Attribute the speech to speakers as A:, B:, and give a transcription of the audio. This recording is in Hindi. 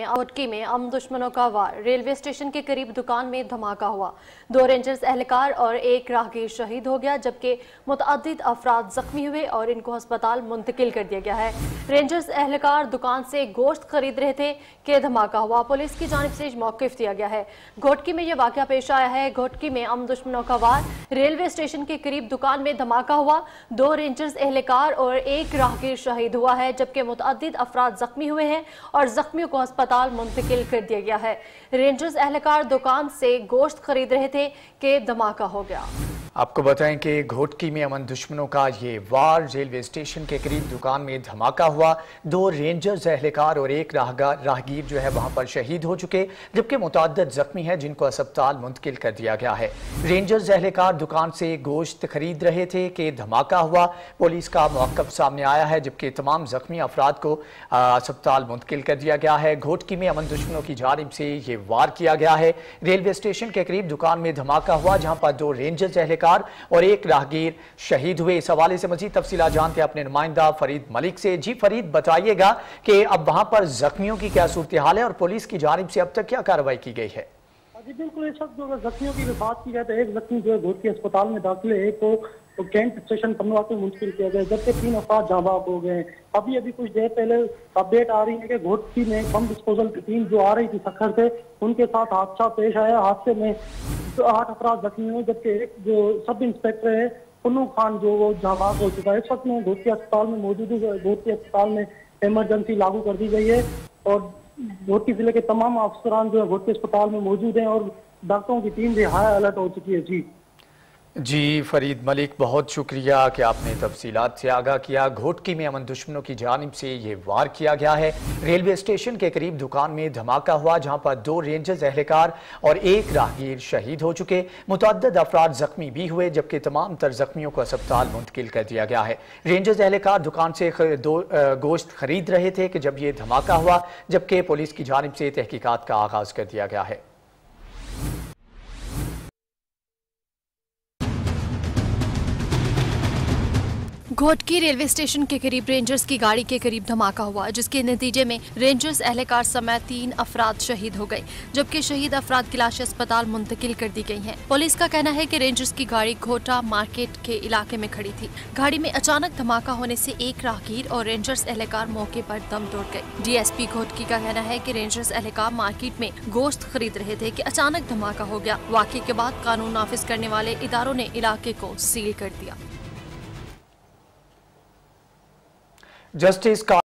A: घोटकी में अम दुश्मनों का वार। रेलवे स्टेशन के करीब दुकान में धमाका हुआ। 2 रेंजर्स एहलकार और एक राहगीर शहीद हो गया, जबकि मुतअद्दिद अफराद जख्मी हुए और इनको अस्पताल मुंतकिल कर दिया गया है। रेंजर्स एहलकार दुकान से गोश्त खरीद रहे थे कि धमाका हुआ। पुलिस की जानिब से मौकिफ दिया गया है। घोटकी में यह वाकया पेश आया है। घोटकी में अम दुश्मनों का वार। रेलवे स्टेशन के करीब दुकान में धमाका हुआ। 2 रेंजर्स एहलकार और एक राहगीर शहीद हुआ है, जबकि मुतअद्दिद अफराद जख्मी हुए हैं और जख्मियों को अस्पताल मुंतकिल कर दिया गया है। रेंजर्स एहलकार दुकान से गोश्त खरीद रहे थे कि धमाका हो गया।
B: आपको बताएं कि घोटकी में अमन दुश्मनों का ये वार। रेलवे स्टेशन के करीब दुकान में धमाका हुआ। 2 रेंजर्स एहलकार और एक राहगीर जो है वहां पर शहीद हो चुके, जबकि मुतअद्दिद जख्मी है जिनको अस्पताल मुंतकिल कर दिया गया है। रेंजर्स एहलकार दुकान से गोश्त खरीद रहे थे कि धमाका हुआ। पुलिस का मौक़िफ़ सामने आया है, जबकि तमाम जख्मी अफराद को अस्पताल मुंतकिल कर दिया गया है। घोटकी में अमन दुश्मनों की जानिब से ये वार किया गया है। रेलवे स्टेशन के करीब दुकान में धमाका हुआ, जहां पर 2 रेंजर्स एहलकार और एक राहगीर शहीद हुए। इस हवाले से मजीद तफसीलात जानते हैं अपने नुमाइंदा फरीद मलिक से। जी फरीद, बताइएगा कि अब वहां पर जख्मियों की क्या सूरत हाल है और पुलिस की जानिब से अब तक क्या कार्रवाई की गई है?
C: जी बिल्कुल, इस वक्त जो जख्मियों की बात की जाए तो एक जख्मी जो है घोटकी अस्पताल में दाखिल है, एक को कैंट स्टेशन पनवाती मुंतकिल किया गया, जबकि 3 अफराद जाँ बाग हो गए। अभी कुछ देर पहले अपडेट आ रही है कि घोटकी में बम डिस्पोजल की टीम जो आ रही थी सखर से, उनके साथ हादसा पेश आया। हादसे में 8 अफराद जख्मी हुए, जबकि एक जो सब इंस्पेक्टर है पुन्नू खान जो वो जाँ बाग हो चुका है। इस वक्त में घोटकी अस्पताल में मौजूद है। घोटकी अस्पताल में इमरजेंसी लागू कर दी गई है और घोटकी जिले के तमाम अफसरान जो है घोटकी अस्पताल में मौजूद हैं और डॉक्टरों की टीम भी हाई अलर्ट हो चुकी है।
B: जी फरीद मलिक, बहुत शुक्रिया कि आपने तफसीलात से आगाह किया। घोटकी में अमन दुश्मनों की जानिब से ये वार किया गया है। रेलवे स्टेशन के करीब दुकान में धमाका हुआ, जहां पर 2 रेंजर्स एहलकार और एक राहगीर शहीद हो चुके, मुतअद्दिद अफराद जख्मी भी हुए, जबकि तमाम तर जख्मियों को अस्पताल मुंतकिल कर दिया गया है। रेंजर्स एहलकार दुकान से गोश्त खरीद रहे थे कि जब ये धमाका हुआ, जबकि पुलिस की जानिब से तहकीकात का आगाज कर दिया गया है।
A: घोटकी रेलवे स्टेशन के करीब रेंजर्स की गाड़ी के करीब धमाका हुआ, जिसके नतीजे में रेंजर्स एहलकार समेत 3 अफराद शहीद हो गए, जबकि शहीद अफराद की लाशें अस्पताल मुंतकिल कर दी गई हैं। पुलिस का कहना है कि रेंजर्स की गाड़ी घोटा मार्केट के इलाके में खड़ी थी। गाड़ी में अचानक धमाका होने से एक राहगीर और रेंजर्स एहलकार मौके पर दम तोड़ गए। डीएसपी घोटकी का कहना है कि रेंजर्स एहलकार मार्केट में गोश्त खरीद रहे थे कि अचानक धमाका हो गया। वाक़े के बाद कानून नाफिज करने वाले इदारों ने इलाके को सील कर दिया।
B: जस्टिस